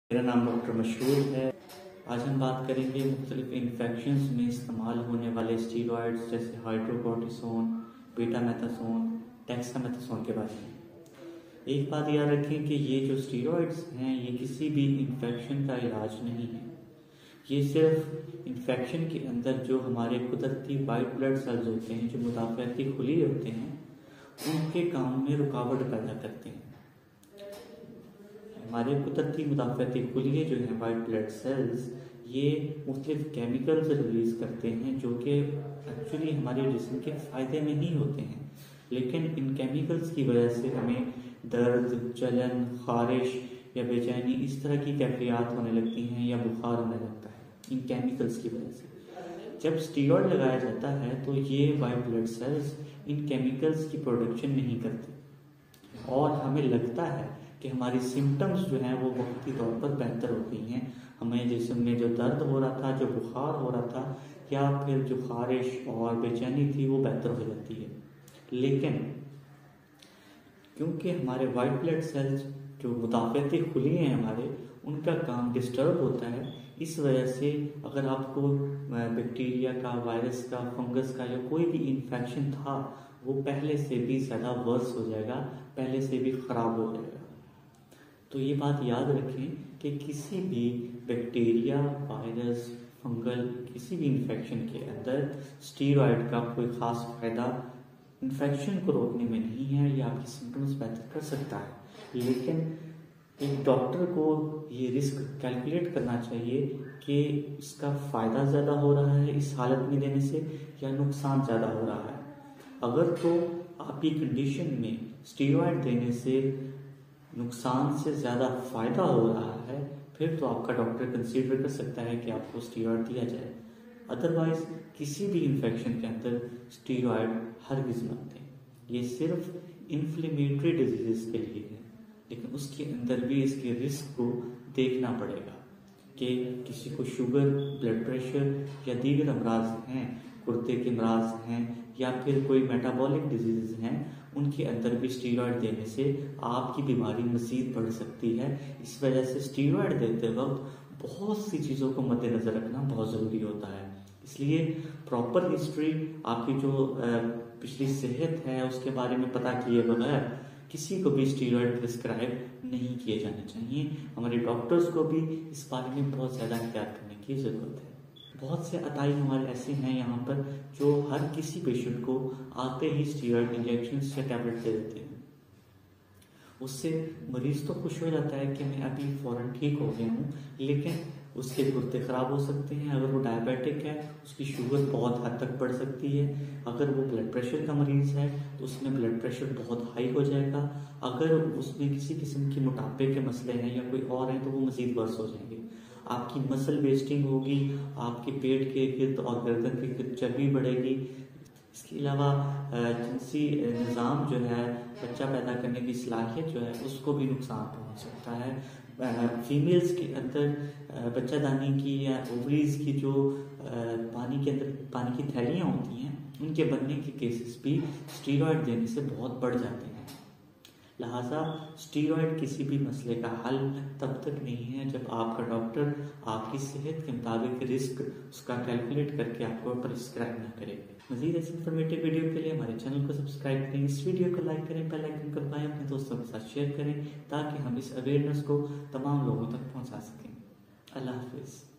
मेरा नाम डॉक्टर मशहूर है। आज हम बात करेंगे मुख्तलिफ इन्फेक्शंस में इस्तेमाल होने वाले स्टीरॉयड्स जैसे हाइड्रोकोर्टिसोन, बीटामेथासोन, डेक्सामेथासोन के बारे में। एक बात याद रखें कि ये जो स्टीरॉयड्स हैं ये किसी भी इन्फेक्शन का इलाज नहीं है। ये सिर्फ इन्फेक्शन के अंदर जो हमारे कुदरती वाइट ब्लड सेल्स होते हैं, जो मुदाफ़ाती खुली होते हैं, उनके काम में रुकावट पैदा करते हैं। हमारे कुदरती मुदाफ़ाती खुलिये जो हैं वाइट ब्लड सेल्स, ये मुख्तलिफ केमिकल्स रिलीज़ करते हैं जो कि एक्चुअली हमारे जिस्म के फ़ायदे में ही होते हैं, लेकिन इन केमिकल्स की वजह से हमें दर्द, जलन, खारिश या बेचैनी इस तरह की कैफियत होने लगती हैं या बुखार होने लगता है इन केमिकल्स की वजह से। जब स्टीरॉयड लगाया जाता है तो ये वाइट ब्लड सेल्स इन केमिकल्स की प्रोडक्शन नहीं करते और हमें लगता है कि हमारी सिम्टम्स जो हैं वो वक्ती तौर पर बेहतर हो गई हैं। हमें जिस्म में जो दर्द हो रहा था, जो बुखार हो रहा था या फिर जो खारिश और बेचैनी थी वो बेहतर हो जाती है। लेकिन क्योंकि हमारे वाइट ब्लड सेल्स जो मुदाफ़ाती खुली हैं हमारे, उनका काम डिस्टर्ब होता है, इस वजह से अगर आपको बैक्टीरिया का, वायरस का, फंगस का या कोई भी इन्फेक्शन था वो पहले से भी ज़्यादा वर्स हो जाएगा, पहले से भी ख़राब हो जाएगा। तो ये बात याद रखें कि किसी भी बैक्टीरिया, वायरस, फंगल किसी भी इन्फेक्शन के अंदर स्टीरॉयड का कोई ख़ास फ़ायदा इन्फेक्शन को रोकने में नहीं है। या आपकी सिम्टम्स बेहतर कर सकता है, लेकिन एक डॉक्टर को ये रिस्क कैलकुलेट करना चाहिए कि इसका फ़ायदा ज़्यादा हो रहा है इस हालत में देने से या नुकसान ज़्यादा हो रहा है। अगर तो आपकी कंडीशन में स्टीरॉयड देने से नुकसान से ज़्यादा फ़ायदा हो रहा है, फिर तो आपका डॉक्टर कंसीडर कर सकता है कि आपको स्टीरॉयड दिया जाए। अदरवाइज़ किसी भी इन्फेक्शन के अंदर स्टीरॉयड हरगिज़ मत दें। ये सिर्फ इन्फ्लेमेटरी डिजीज़ के लिए है, लेकिन उसके अंदर भी इसके रिस्क को देखना पड़ेगा कि किसी को शुगर, ब्लड प्रेशर या दीगर अमराज हैं, गुर्दे के अमराज हैं या फिर कोई मेटाबॉलिक डिजीज़ हैं, उनके अंदर भी स्टीरॉयड देने से आपकी बीमारी मज़ीद बढ़ सकती है। इस वजह से स्टीरॉयड देते वक्त बहुत सी चीज़ों को मद्देनज़र रखना बहुत ज़रूरी होता है। इसलिए प्रॉपर हिस्ट्री, आपकी जो पिछली सेहत है उसके बारे में पता किए बगैर किसी को भी स्टीरॉयड प्रिस्क्राइब नहीं किए जाने चाहिए। हमारे डॉक्टर्स को भी इस बारे में बहुत ज़्यादा एहतियात करने की ज़रूरत है। बहुत से अताई हमारे ऐसे हैं यहाँ पर जो हर किसी पेशेंट को आते ही स्टीरॉयड इंजेक्शन या टैबलेट दे देते हैं। उससे मरीज़ तो खुश हो जाता है कि मैं अभी फ़ौरन ठीक हो गया हूँ, लेकिन उसके गुर्दे ख़राब हो सकते हैं। अगर वो डायबिटिक है उसकी शुगर बहुत हद तक बढ़ सकती है। अगर वो ब्लड प्रेशर का मरीज़ है तो उसमें ब्लड प्रेशर बहुत हाई हो जाएगा। अगर उसमें किसी किस्म के मोटापे के मसले हैं या कोई और हैं तो वो मज़ीद वर्स हो जाएंगे। आपकी मसल वेस्टिंग होगी, आपके पेट के गिर्द और गर्दन के गिर्द चर्बी बढ़ेगी। इसके अलावा जिनसी निज़ाम जो है, बच्चा पैदा करने की सलाहियत जो है, उसको भी नुकसान पहुंच सकता है। फीमेल्स के अंदर बच्चादानी की या ओवरीज की जो पानी के अंदर पानी की थैलियाँ होती हैं, उनके बनने के केसेस भी स्टीरॉयड देने से बहुत बढ़ जाते हैं। लिहाजा स्टीरॉयड किसी भी मसले का हल तब तक नहीं है जब आपका डॉक्टर आपकी सेहत के मुताबिक रिस्क उसका कैलकुलेट करके आपको प्रिस्क्राइब ना करे। मज़ीद ऐसी इंफॉर्मेटिव वीडियो के लिए हमारे चैनल को सब्सक्राइब करें, इस वीडियो को लाइक करें, बेल आइकन को दबाएं, अपने दोस्तों के साथ शेयर करें ताकि हम इस अवेयरनेस को तमाम लोगों तक पहुँचा सकें। अल्लाह हाफिज़।